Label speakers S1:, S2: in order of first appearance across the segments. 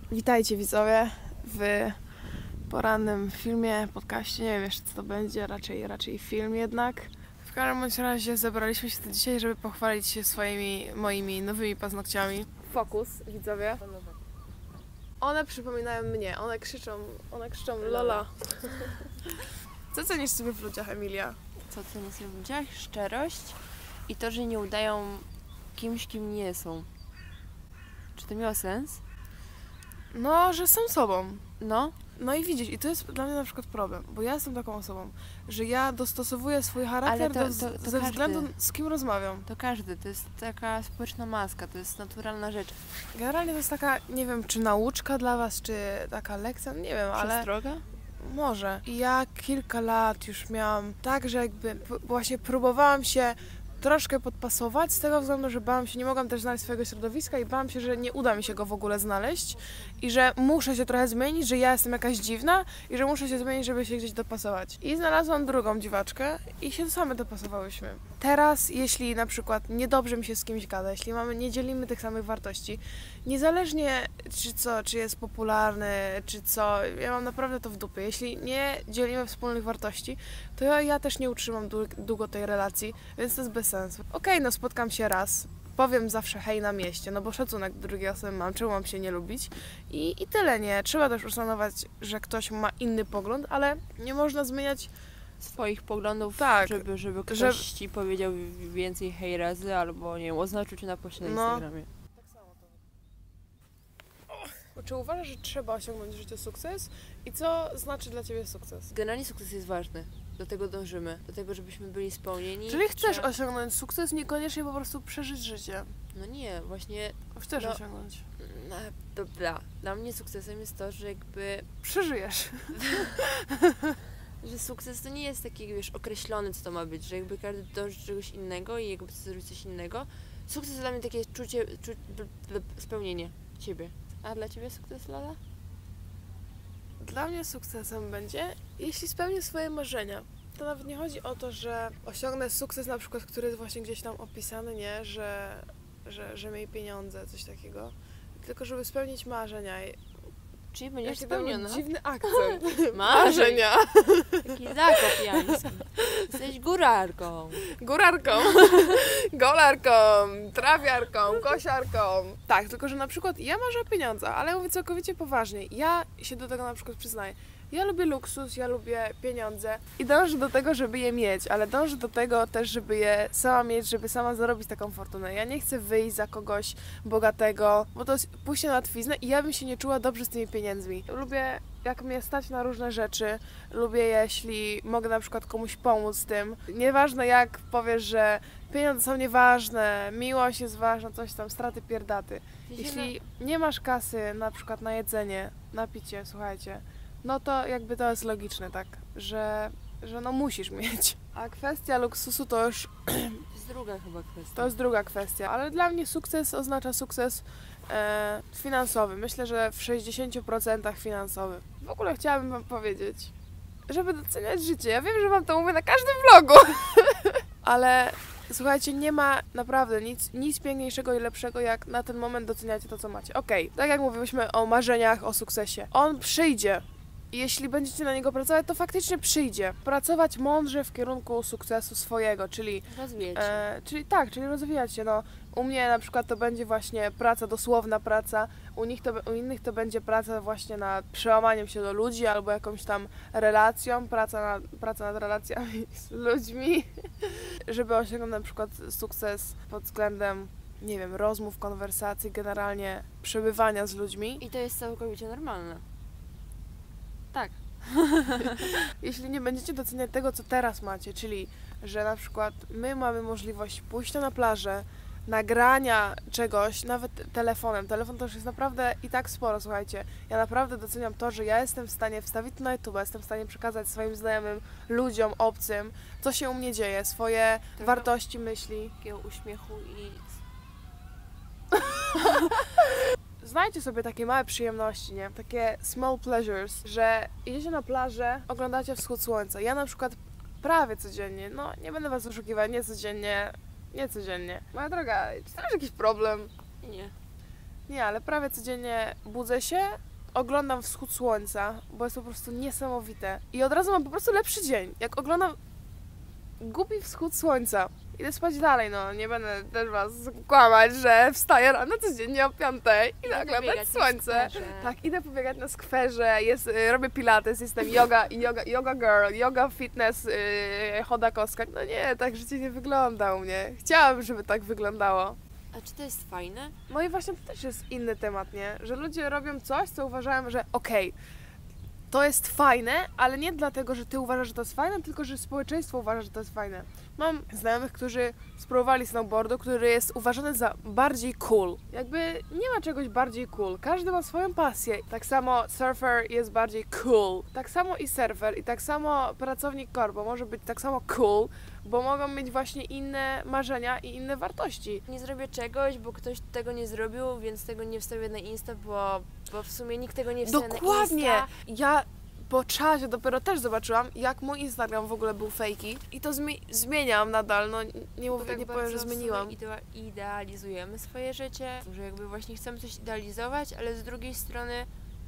S1: Witajcie widzowie w porannym filmie, podcaście, nie wiem jeszcze co to będzie, raczej film jednak. W każdym bądź razie zebraliśmy się tu dzisiaj, żeby pochwalić się moimi nowymi paznokciami. Fokus, widzowie. One przypominają mnie, one krzyczą Lola. Co cenisz sobie w ludziach, Emilia?
S2: Co cenię sobie w ludziach? Szczerość i to, że nie udają kimś, kim nie są. Czy to miało sens?
S1: No, że są sobą.
S2: No.
S1: No i widzisz, i to jest dla mnie na przykład problem, bo ja jestem taką osobą, że ja dostosowuję swój charakter ze względu z kim rozmawiam.
S2: To każdy, to jest taka społeczna maska, to jest naturalna rzecz.
S1: Generalnie to jest taka, nie wiem, czy nauczka dla was, czy taka lekcja, nie wiem, ale...
S2: Przestroga?
S1: Może. I ja kilka lat już miałam tak, że jakby właśnie próbowałam się troszkę podpasować z tego względu, że bałam się, nie mogłam też znaleźć swojego środowiska i bałam się, że nie uda mi się go w ogóle znaleźć i że muszę się trochę zmienić, że ja jestem jakaś dziwna i że muszę się zmienić, żeby się gdzieś dopasować. I znalazłam drugą dziwaczkę i się same dopasowałyśmy. Teraz, jeśli na przykład niedobrze mi się z kimś gada, jeśli nie dzielimy tych samych wartości, niezależnie czy jest popularny, czy co, ja mam naprawdę to w dupie. Jeśli nie dzielimy wspólnych wartości, to ja też nie utrzymam długo tej relacji, więc to jest bez sensu. Okej, no spotkam się raz, powiem zawsze hej na mieście, no bo szacunek do drugiej osoby mam, czemu mam się nie lubić i tyle, nie. Trzeba też uszanować, że ktoś ma inny pogląd, ale nie można zmieniać
S2: swoich poglądów,
S1: tak,
S2: żeby ktoś ci powiedział więcej hej razy, albo nie wiem, oznaczył cię na poście na Instagramie.
S1: Tak samo to. Czy uważasz, że trzeba osiągnąć w życiu sukces? I co znaczy dla ciebie sukces?
S2: Generalnie sukces jest ważny. Do tego dążymy. Do tego, żebyśmy byli spełnieni.
S1: Czyli chcesz osiągnąć sukces, niekoniecznie po prostu przeżyć życie.
S2: No nie, właśnie...
S1: Chcesz osiągnąć.
S2: Dobra. Dla mnie sukcesem jest to, że jakby...
S1: Przeżyjesz.
S2: Że sukces to nie jest taki, wiesz, określony, co to ma być, że jakby każdy dąży do czegoś innego i jakby chce zrobić coś innego. Sukces to dla mnie takie spełnienie siebie. A dla ciebie sukces, Lola?
S1: Dla mnie sukcesem będzie, jeśli spełnię swoje marzenia. To nawet nie chodzi o to, że osiągnę sukces na przykład, który jest właśnie gdzieś tam opisany, nie? Że miej pieniądze, coś takiego. Tylko żeby spełnić marzenia.
S2: Czyli będziesz spełniona.
S1: Dziwny akcent.
S2: Marzenia. Taki zakop jański. Jesteś górarką.
S1: Górarką, golarką, trawiarką, kosiarką. Tak, tylko że na przykład ja marzę o pieniądzach, ale mówię całkowicie poważnie. Ja się do tego na przykład przyznaję. Ja lubię luksus, ja lubię pieniądze i dążę do tego, żeby je mieć, ale dążę do tego też, żeby je sama mieć, żeby sama zarobić taką fortunę. Ja nie chcę wyjść za kogoś bogatego, bo to jest pójście na łatwiznę i ja bym się nie czuła dobrze z tymi pieniędzmi. Lubię, jak mnie stać na różne rzeczy, lubię, jeśli mogę na przykład komuś pomóc z tym. Nieważne jak powiesz, że pieniądze są nieważne, miłość jest ważna, coś tam, straty pierdaty. Jeśli nie masz kasy na przykład na jedzenie, na picie, słuchajcie, no to jakby to jest logiczne, tak, że no musisz mieć. A kwestia luksusu to już...
S2: To jest druga chyba kwestia.
S1: To jest druga kwestia, ale dla mnie sukces oznacza sukces finansowy. Myślę, że w 60% finansowy. W ogóle chciałabym wam powiedzieć, żeby doceniać życie. Ja wiem, że wam to mówię na każdym vlogu, ale słuchajcie, nie ma naprawdę nic piękniejszego i lepszego, jak na ten moment doceniacie to, co macie. Okej, tak jak mówiliśmy o marzeniach, o sukcesie. On przyjdzie. I jeśli będziecie na niego pracować, to faktycznie przyjdzie. Pracować mądrze w kierunku sukcesu swojego, czyli...
S2: Rozwijać się.
S1: Czyli rozwijać się. No, u mnie na przykład to będzie właśnie praca, dosłowna praca, u innych to będzie praca właśnie nad przełamaniem się do ludzi albo jakąś tam relacją, praca nad relacjami z ludźmi, żeby osiągnąć na przykład sukces pod względem, nie wiem, rozmów, konwersacji, generalnie przebywania z ludźmi.
S2: I to jest całkowicie normalne. Tak.
S1: Jeśli nie będziecie doceniać tego, co teraz macie, czyli że na przykład my mamy możliwość pójścia na plażę, nagrania czegoś, nawet telefonem. Telefon to już jest naprawdę i tak sporo, słuchajcie. Ja naprawdę doceniam to, że ja jestem w stanie wstawić to na YouTube, jestem w stanie przekazać swoim znajomym, ludziom, obcym, co się u mnie dzieje, swoje wartości, myśli.
S2: Takiego uśmiechu i...
S1: Znajdźcie sobie takie małe przyjemności, nie? Takie small pleasures, że idziecie na plażę, oglądacie wschód słońca. Ja na przykład prawie codziennie, no nie będę was oszukiwać, nie codziennie. Moja droga, czy to masz jakiś problem?
S2: Nie.
S1: Nie, ale prawie codziennie budzę się, oglądam wschód słońca, bo jest po prostu niesamowite. I od razu mam po prostu lepszy dzień. Jak oglądam głupi wschód słońca. Idę spać dalej, no nie będę też was kłamać, że wstaję rano codziennie o 5 i
S2: Idę
S1: oglądać
S2: pobiegać na
S1: słońce.
S2: skwerze.
S1: Tak, idę pobiegać na skwerze, robię pilates, jestem yoga girl, yoga fitness, chodakowska. No nie, tak życie nie wygląda u mnie. Chciałabym, żeby tak wyglądało.
S2: A czy to jest fajne?
S1: No i właśnie to też jest inny temat, nie? Że ludzie robią coś, co uważają, że okej, to jest fajne, ale nie dlatego, że ty uważasz, że to jest fajne, tylko że społeczeństwo uważa, że to jest fajne. Mam znajomych, którzy spróbowali snowboardu, który jest uważany za bardziej cool. Jakby nie ma czegoś bardziej cool. Każdy ma swoją pasję. Tak samo surfer jest bardziej cool. Tak samo i surfer i tak samo pracownik korpo może być tak samo cool, bo mogą mieć właśnie inne marzenia i inne wartości.
S2: Nie zrobię czegoś, bo ktoś tego nie zrobił, więc tego nie wstawię na Insta, bo w sumie nikt tego nie wstawia na
S1: Dokładnie!
S2: Insta.
S1: Ja po czasie dopiero też zobaczyłam, jak mój Instagram w ogóle był fejki i to zmieniam nadal, no nie
S2: Bo
S1: mówię,
S2: tak
S1: nie powiem, że
S2: bardzo w sumie
S1: zmieniłam.
S2: Idealizujemy swoje życie, że jakby właśnie chcemy coś idealizować, ale z drugiej strony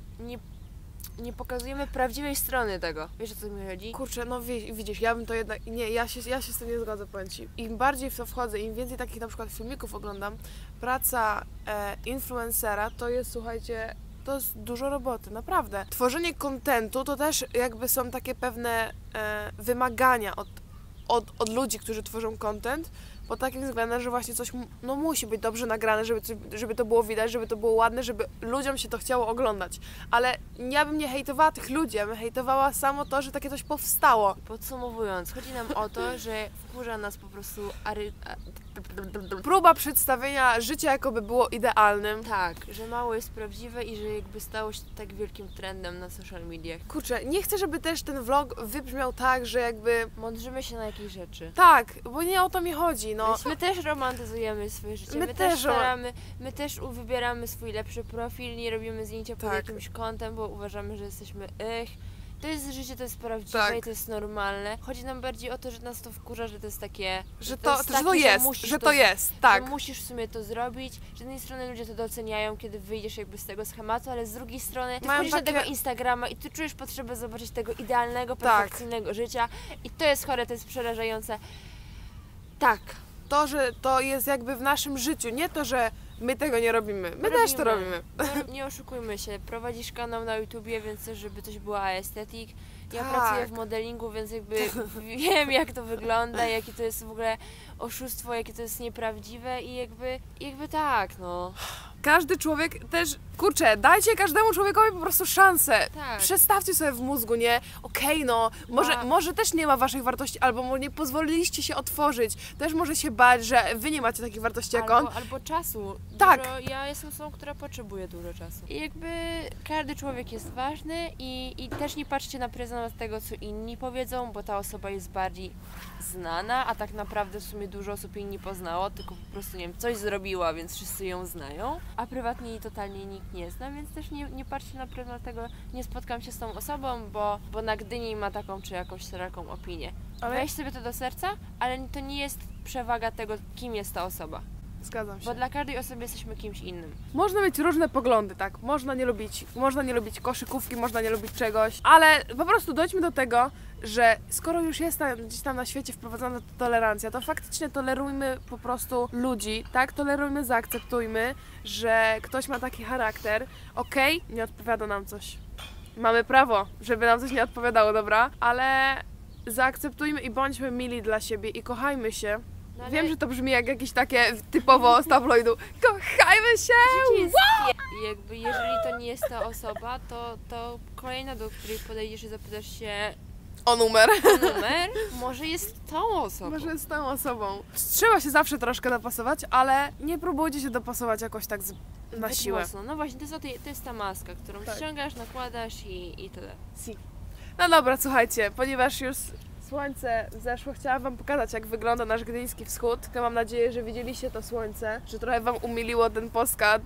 S2: nie pokazujemy prawdziwej strony tego. Wiesz, o co mi chodzi?
S1: Kurczę, no widzisz, ja bym to jednak, nie, ja się z tym nie zgodzę, powiem Ci. Im bardziej w to wchodzę, im więcej takich na przykład filmików oglądam, praca influencera to jest, słuchajcie, to jest dużo roboty, naprawdę. Tworzenie kontentu to też jakby są takie pewne wymagania od ludzi, którzy tworzą content, pod takim względem, że właśnie coś no, musi być dobrze nagrane, żeby to było widać, żeby to było ładne, żeby ludziom się to chciało oglądać. Ale ja bym nie hejtowała tych ludzi, ja bym hejtowała samo to, że takie coś powstało.
S2: Podsumowując, chodzi nam o to, że wkurza nas po prostu
S1: Próba przedstawienia życia jakoby było idealnym.
S2: tak, że mało jest prawdziwe i że jakby stało się tak wielkim trendem na social mediach.
S1: Kurczę, nie chcę, żeby też ten vlog wybrzmiał tak, że jakby...
S2: Mądrzymy się na jakieś rzeczy.
S1: Tak, bo nie o to mi chodzi, no.
S2: My też romantyzujemy swoje życie,
S1: My
S2: my
S1: też
S2: też staramy, my też wybieramy swój lepszy profil, nie robimy zdjęcia pod
S1: Tak.
S2: jakimś kątem, bo uważamy, że jesteśmy To jest życie, to jest prawdziwe
S1: Tak.
S2: i to jest normalne. Chodzi nam bardziej o to, że nas to wkurza, że to jest takie...
S1: Że
S2: jest
S1: to
S2: takie,
S1: jest,
S2: musisz
S1: że to jest, tak.
S2: Że musisz w sumie to zrobić. Z jednej strony ludzie to doceniają, kiedy wyjdziesz jakby z tego schematu, ale z drugiej strony ty
S1: Mają
S2: wchodzisz na
S1: takie-
S2: tego Instagrama i ty czujesz potrzebę zobaczyć tego idealnego,
S1: Tak.
S2: perfekcyjnego życia i to jest chore, to jest przerażające. Tak.
S1: To, że to jest jakby w naszym życiu, nie to, że my tego nie robimy. My też to robimy.
S2: Nie oszukujmy się, prowadzisz kanał na YouTubie, więc też, żeby coś była estetyk. Ja
S1: Tak.
S2: pracuję w modelingu, więc jakby wiem, jak to wygląda, jakie to jest w ogóle oszustwo, jakie to jest nieprawdziwe i jakby tak, no.
S1: Każdy człowiek też, kurczę, dajcie każdemu człowiekowi po prostu szansę.
S2: Tak.
S1: Przestawcie sobie w mózgu, nie? Okej, no, może też nie ma waszych wartości, albo może nie pozwoliliście się otworzyć. Też może się bać, że wy nie macie takich wartości jak on.
S2: Albo czasu.
S1: Tak.
S2: Ja jestem osobą, która potrzebuje dużo czasu. I jakby każdy człowiek jest ważny i też nie patrzcie na pryzmat tego, co inni powiedzą, bo ta osoba jest bardziej znana, a tak naprawdę w sumie dużo osób jej nie poznało, tylko po prostu, nie wiem, coś zrobiła, więc wszyscy ją znają, a prywatnie jej totalnie nikt nie zna, więc też nie patrzcie na pryzmat tego, nie spotkam się z tą osobą, bo na Gdyni ma taką czy jakąś taką opinię.
S1: Ale
S2: Weź sobie to do serca, ale to nie jest przewaga tego, kim jest ta osoba.
S1: zgadzam się.
S2: Bo dla każdej osoby jesteśmy kimś innym.
S1: Można mieć różne poglądy, tak? Można nie lubić koszykówki, można nie lubić czegoś, ale po prostu dojdźmy do tego, że skoro już jest gdzieś tam na świecie wprowadzona tolerancja, to faktycznie tolerujmy po prostu ludzi, tak? Tolerujmy, zaakceptujmy, że ktoś ma taki charakter, okej, nie odpowiada nam coś. Mamy prawo, żeby nam coś nie odpowiadało, dobra? Ale zaakceptujmy i bądźmy mili dla siebie i kochajmy się.
S2: No ale
S1: Wiem, że to brzmi jak jakieś takie typowo z tabloidu. Kochajmy się!
S2: życie jest I jakby jeżeli to nie jest ta osoba, to kolejna, do której podejdziesz i zapytasz się
S1: O numer.
S2: o numer, może jest tą osobą.
S1: Może z tą osobą. Trzeba się zawsze troszkę dopasować, ale nie próbujcie się dopasować jakoś tak na
S2: Zbyt
S1: siłę.
S2: mocno. No właśnie, to jest ta maska, którą
S1: Tak.
S2: ściągasz, nakładasz i tyle.
S1: Si. No dobra, słuchajcie, ponieważ już słońce zeszło, chciałam wam pokazać, jak wygląda nasz gdyński wschód. To mam nadzieję, że widzieliście to słońce, że trochę wam umiliło ten postkat,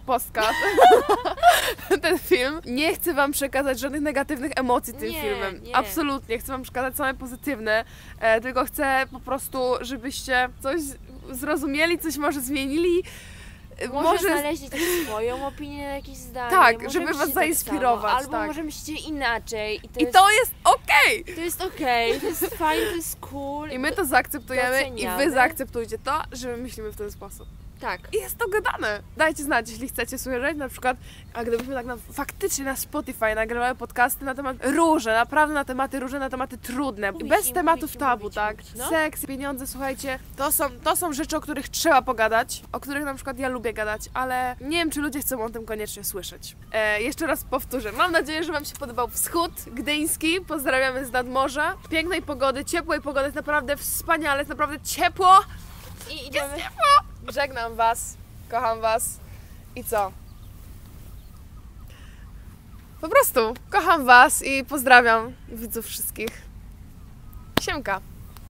S1: ten film. Nie chcę wam przekazać żadnych negatywnych emocji tym
S2: Nie,
S1: filmem.
S2: nie.
S1: Absolutnie. Chcę wam przekazać same pozytywne, tylko chcę po prostu, żebyście coś zrozumieli, coś może zmienili.
S2: Może znaleźć też swoją opinię na jakieś zdanie.
S1: Tak,
S2: może
S1: żeby was
S2: myśleć
S1: zainspirować,
S2: Tak samo, albo
S1: tak.
S2: może myślicie inaczej.
S1: I to jest okej!
S2: To jest okej, to jest fajne, to jest cool.
S1: I my to zaakceptujemy i
S2: doceniamy.
S1: wy zaakceptujcie to, że my myślimy w ten sposób.
S2: Tak.
S1: I jest to gadane. Dajcie znać, jeśli chcecie słyszeć, na przykład, a gdybyśmy tak faktycznie na Spotify nagrywały podcasty na temat różne, naprawdę na tematy różne, na tematy trudne,
S2: Mówić
S1: bez
S2: i
S1: tematów
S2: mówić i
S1: tabu,
S2: mówić,
S1: tak?
S2: mówić, no.
S1: Seks, pieniądze, słuchajcie, to są rzeczy, o których trzeba pogadać, o których na przykład ja lubię gadać, ale nie wiem, czy ludzie chcą o tym koniecznie słyszeć. Jeszcze raz powtórzę, mam nadzieję, że wam się podobał wschód gdyński, pozdrawiamy z nadmorza, pięknej pogody, ciepłej pogody, jest naprawdę wspaniale, jest naprawdę ciepło.
S2: I idziemy.
S1: Żegnam was, kocham was i co? Po prostu kocham was i pozdrawiam widzów wszystkich. Siemka!